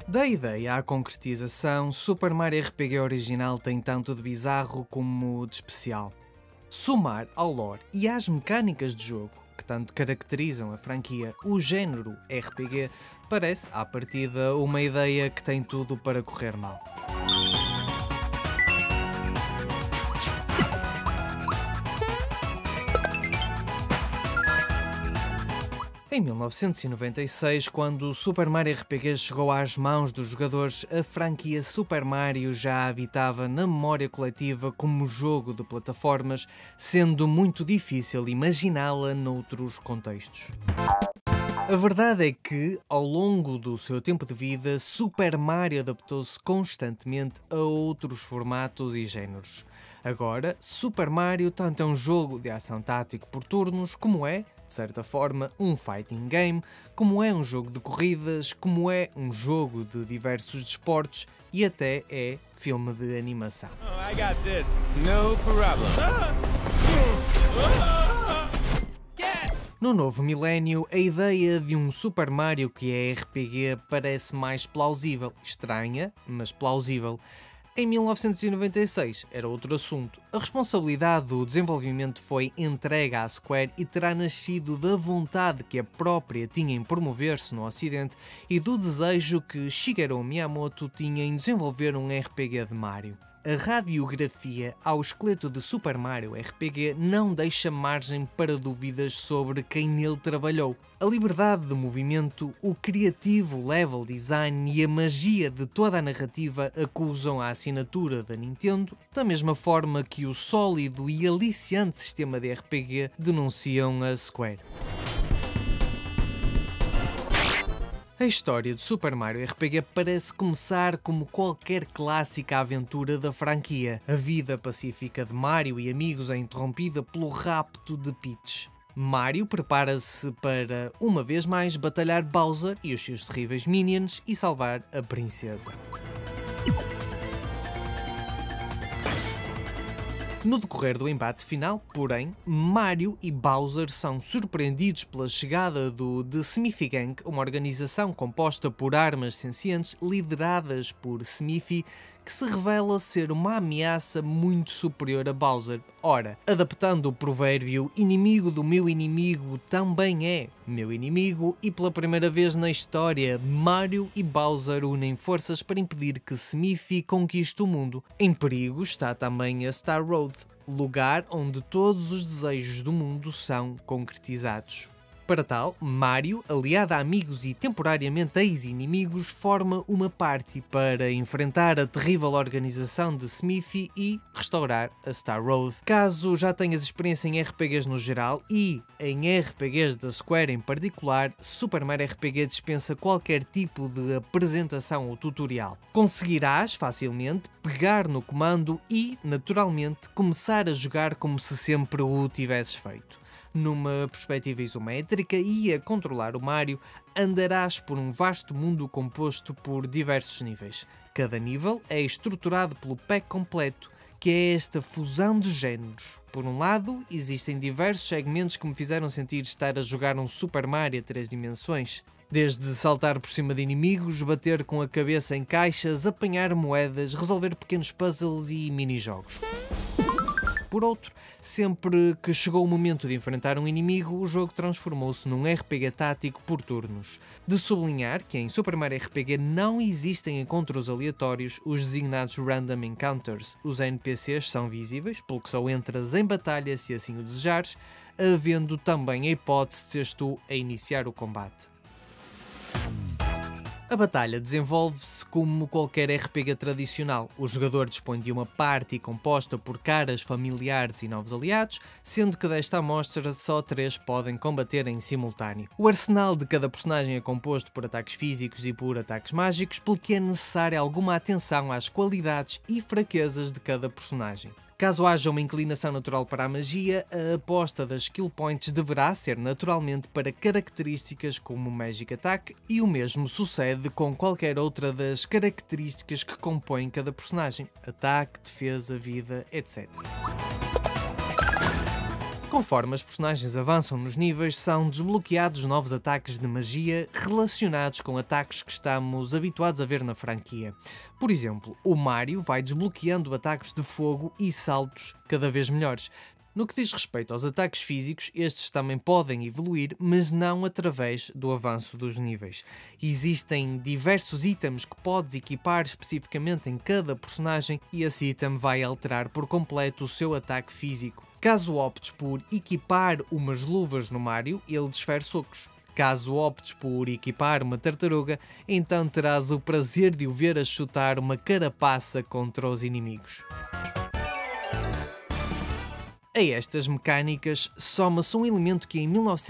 Da ideia à concretização, Super Mario RPG original tem tanto de bizarro como de especial. Somar ao lore e às mecânicas de jogo, que tanto caracterizam a franquia, o género RPG, parece, à partida, uma ideia que tem tudo para correr mal. Em 1996, quando o Super Mario RPG chegou às mãos dos jogadores, a franquia Super Mario já habitava na memória coletiva como jogo de plataformas, sendo muito difícil imaginá-la noutros contextos. A verdade é que, ao longo do seu tempo de vida, Super Mario adaptou-se constantemente a outros formatos e géneros. Agora, Super Mario tanto é um jogo de ação tático por turnos, como é, de certa forma, um fighting game, como é um jogo de corridas, como é um jogo de diversos desportos e até é filme de animação. Oh, I got this. No problem. No novo milénio, a ideia de um Super Mario que é RPG parece mais plausível. Estranha, mas plausível. Em 1996 era outro assunto. A responsabilidade do desenvolvimento foi entregue à Square e terá nascido da vontade que a própria tinha em promover-se no Ocidente e do desejo que Shigeru Miyamoto tinha em desenvolver um RPG de Mario. A radiografia ao esqueleto de Super Mario RPG não deixa margem para dúvidas sobre quem nele trabalhou. A liberdade de movimento, o criativo level design e a magia de toda a narrativa acusam a assinatura da Nintendo, da mesma forma que o sólido e aliciante sistema de RPG denunciam a Square. A história de Super Mario RPG parece começar como qualquer clássica aventura da franquia. A vida pacífica de Mario e amigos é interrompida pelo rapto de Peach. Mario prepara-se para, uma vez mais, batalhar Bowser e os seus terríveis minions e salvar a princesa. No decorrer do embate final, porém, Mario e Bowser são surpreendidos pela chegada do The Smithy Gang, uma organização composta por armas sencientes lideradas por Smithy, que se revela ser uma ameaça muito superior a Bowser. Ora, adaptando o provérbio inimigo do meu inimigo também é meu inimigo, e pela primeira vez na história, Mario e Bowser unem forças para impedir que Smithy conquiste o mundo. Em perigo está também a Star Road, lugar onde todos os desejos do mundo são concretizados. Para tal, Mario, aliado a amigos e temporariamente ex-inimigos, forma uma party para enfrentar a terrível organização de Smithy e restaurar a Star Road. Caso já tenhas experiência em RPGs no geral e em RPGs da Square em particular, Super Mario RPG dispensa qualquer tipo de apresentação ou tutorial. Conseguirás facilmente pegar no comando e, naturalmente, começar a jogar como se sempre o tivesses feito. Numa perspectiva isométrica e a controlar o Mario, andarás por um vasto mundo composto por diversos níveis. Cada nível é estruturado pelo pack completo, que é esta fusão de géneros. Por um lado, existem diversos segmentos que me fizeram sentir estar a jogar um Super Mario a 3 dimensões. Desde saltar por cima de inimigos, bater com a cabeça em caixas, apanhar moedas, resolver pequenos puzzles e minijogos. Por outro, sempre que chegou o momento de enfrentar um inimigo, o jogo transformou-se num RPG tático por turnos. De sublinhar que em Super Mario RPG não existem encontros aleatórios, os designados Random Encounters. Os NPCs são visíveis, pelo que só entras em batalha se assim o desejares, havendo também a hipótese de seres tu a iniciar o combate. A batalha desenvolve-se como qualquer RPG tradicional. O jogador dispõe de uma party composta por caras familiares e novos aliados, sendo que desta amostra só 3 podem combater em simultâneo. O arsenal de cada personagem é composto por ataques físicos e por ataques mágicos, pelo que é necessária alguma atenção às qualidades e fraquezas de cada personagem. Caso haja uma inclinação natural para a magia, a aposta das skill points deverá ser naturalmente para características como Magic Attack, e o mesmo sucede com qualquer outra das características que compõem cada personagem: ataque, defesa, vida, etc. Conforme as personagens avançam nos níveis, são desbloqueados novos ataques de magia relacionados com ataques que estamos habituados a ver na franquia. Por exemplo, o Mario vai desbloqueando ataques de fogo e saltos cada vez melhores. No que diz respeito aos ataques físicos, estes também podem evoluir, mas não através do avanço dos níveis. Existem diversos itens que podes equipar especificamente em cada personagem e esse item vai alterar por completo o seu ataque físico. Caso optes por equipar umas luvas no Mario, ele desfere socos. Caso optes por equipar uma tartaruga, então terás o prazer de o ver a chutar uma carapaça contra os inimigos. A estas mecânicas soma-se um elemento que em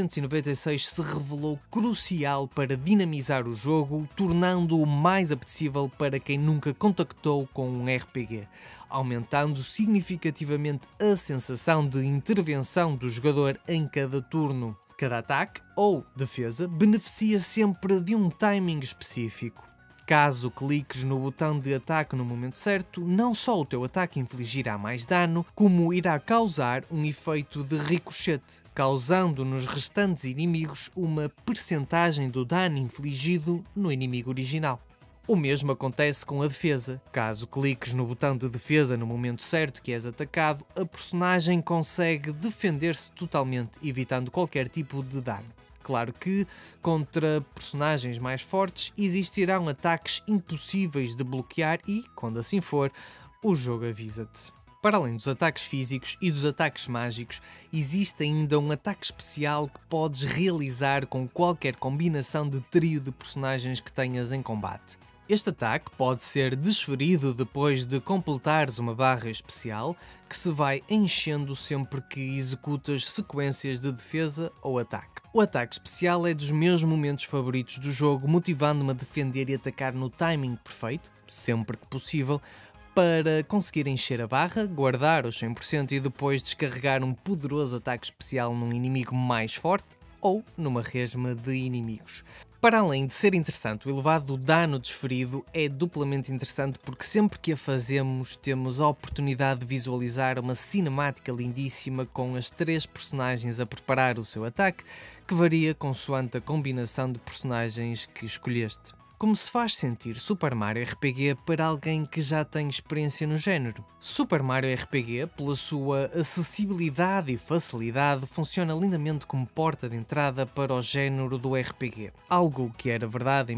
1996 se revelou crucial para dinamizar o jogo, tornando-o mais apetecível para quem nunca contactou com um RPG, aumentando significativamente a sensação de intervenção do jogador em cada turno. Cada ataque ou defesa beneficia sempre de um timing específico. Caso cliques no botão de ataque no momento certo, não só o teu ataque infligirá mais dano, como irá causar um efeito de ricochete, causando nos restantes inimigos uma percentagem do dano infligido no inimigo original. O mesmo acontece com a defesa. Caso cliques no botão de defesa no momento certo que és atacado, a personagem consegue defender-se totalmente, evitando qualquer tipo de dano. Claro que, contra personagens mais fortes, existirão ataques impossíveis de bloquear e, quando assim for, o jogo avisa-te. Para além dos ataques físicos e dos ataques mágicos, existe ainda um ataque especial que podes realizar com qualquer combinação de trio de personagens que tenhas em combate. Este ataque pode ser desferido depois de completares uma barra especial, que se vai enchendo sempre que executas sequências de defesa ou ataque. O ataque especial é dos meus momentos favoritos do jogo, motivando-me a defender e atacar no timing perfeito, sempre que possível, para conseguir encher a barra, guardar os 100% e depois descarregar um poderoso ataque especial num inimigo mais forte ou numa resma de inimigos. Para além de ser interessante, o elevado dano desferido é duplamente interessante porque sempre que a fazemos temos a oportunidade de visualizar uma cinemática lindíssima com as 3 personagens a preparar o seu ataque, que varia consoante a combinação de personagens que escolheste. Como se faz sentir Super Mario RPG para alguém que já tem experiência no género? Super Mario RPG, pela sua acessibilidade e facilidade, funciona lindamente como porta de entrada para o género do RPG. Algo que era verdade em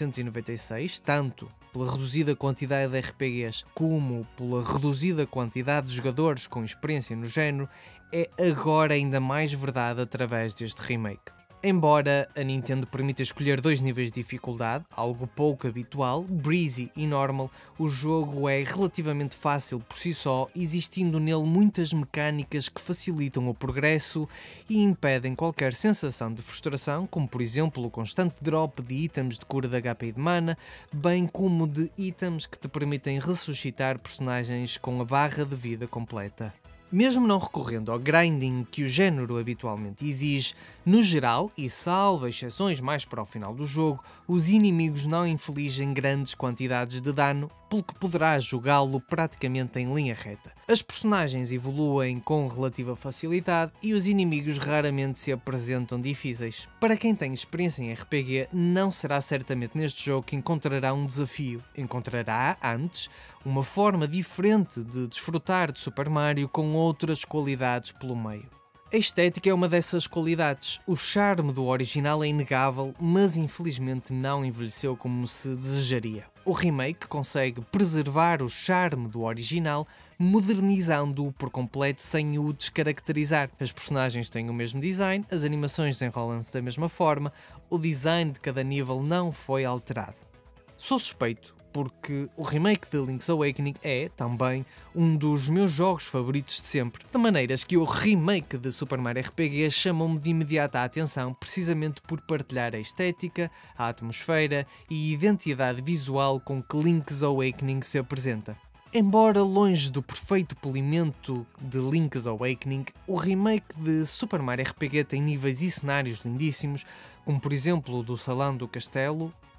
1996, tanto pela reduzida quantidade de RPGs como pela reduzida quantidade de jogadores com experiência no género, é agora ainda mais verdade através deste remake. Embora a Nintendo permita escolher 2 níveis de dificuldade, algo pouco habitual, Breezy e Normal, o jogo é relativamente fácil por si só, existindo nele muitas mecânicas que facilitam o progresso e impedem qualquer sensação de frustração, como por exemplo o constante drop de itens de cura de HP e de mana, bem como de itens que te permitem ressuscitar personagens com a barra de vida completa. Mesmo não recorrendo ao grinding que o género habitualmente exige, no geral, e salvo exceções mais para o final do jogo, os inimigos não infligem grandes quantidades de dano, pelo que poderás jogá-lo praticamente em linha reta. As personagens evoluem com relativa facilidade e os inimigos raramente se apresentam difíceis. Para quem tem experiência em RPG, não será certamente neste jogo que encontrará um desafio. Encontrará, antes, uma forma diferente de desfrutar de Super Mario com outras qualidades pelo meio. A estética é uma dessas qualidades. O charme do original é inegável, mas infelizmente não envelheceu como se desejaria. O remake consegue preservar o charme do original, modernizando-o por completo sem o descaracterizar. As personagens têm o mesmo design, as animações desenrolam-se da mesma forma, o design de cada nível não foi alterado. Sou suspeito, porque o remake de Link's Awakening é, também, um dos meus jogos favoritos de sempre, de maneiras que o remake de Super Mario RPG chamou-me de imediata atenção precisamente por partilhar a estética, a atmosfera e a identidade visual com que Link's Awakening se apresenta. Embora longe do perfeito polimento de Link's Awakening, o remake de Super Mario RPG tem níveis e cenários lindíssimos, como por exemplo o do Salão do Castelo,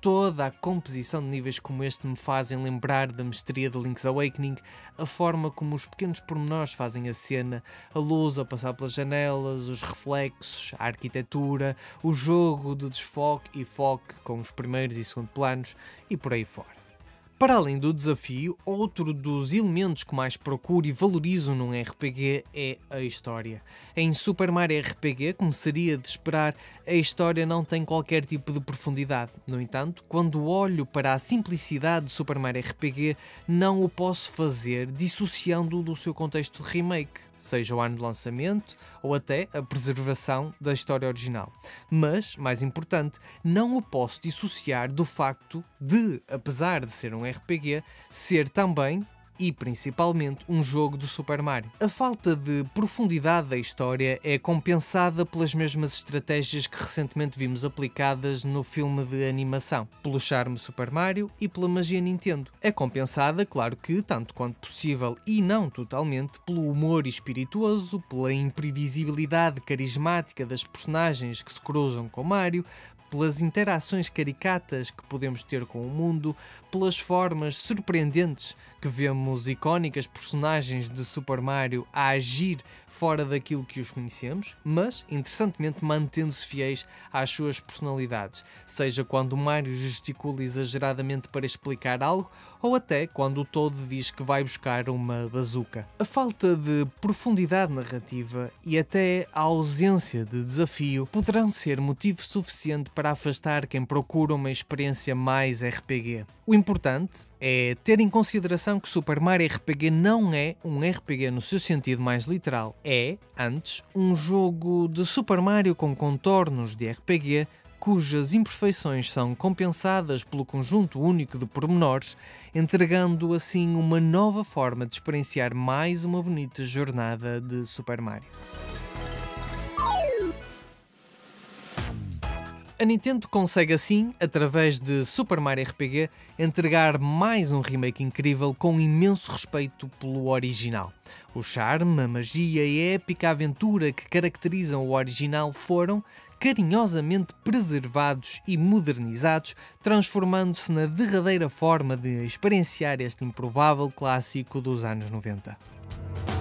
toda a composição de níveis como este me fazem lembrar da mestria de Link's Awakening, a forma como os pequenos pormenores fazem a cena, a luz a passar pelas janelas, os reflexos, a arquitetura, o jogo de desfoque e foque com os primeiros e segundo planos e por aí fora. Para além do desafio, outro dos elementos que mais procuro e valorizo num RPG é a história. Em Super Mario RPG, como seria de esperar, a história não tem qualquer tipo de profundidade. No entanto, quando olho para a simplicidade de Super Mario RPG, não o posso fazer dissociando-o do seu contexto de remake, seja o ano de lançamento ou até a preservação da história original. Mas, mais importante, não o posso dissociar do facto de, apesar de ser um RPG, ser também e principalmente um jogo do Super Mario. A falta de profundidade da história é compensada pelas mesmas estratégias que recentemente vimos aplicadas no filme de animação, pelo charme Super Mario e pela magia Nintendo. É compensada, claro que, tanto quanto possível e não totalmente, pelo humor espirituoso, pela imprevisibilidade carismática das personagens que se cruzam com Mario, pelas interações caricatas que podemos ter com o mundo, pelas formas surpreendentes que vemos icónicas personagens de Super Mario a agir fora daquilo que os conhecemos, mas, interessantemente, mantendo-se fiéis às suas personalidades, seja quando Mario gesticula exageradamente para explicar algo, ou até quando o Toad diz que vai buscar uma bazuca. A falta de profundidade narrativa e até a ausência de desafio poderão ser motivo suficiente para afastar quem procura uma experiência mais RPG. O importante é ter em consideração que Super Mario RPG não é um RPG no seu sentido mais literal. É, antes, um jogo de Super Mario com contornos de RPG, cujas imperfeições são compensadas pelo conjunto único de pormenores, entregando assim uma nova forma de experienciar mais uma bonita jornada de Super Mario. A Nintendo consegue assim, através de Super Mario RPG, entregar mais um remake incrível com imenso respeito pelo original. O charme, a magia e a épica aventura que caracterizam o original foram carinhosamente preservados e modernizados, transformando-se na derradeira forma de experienciar este improvável clássico dos anos 90.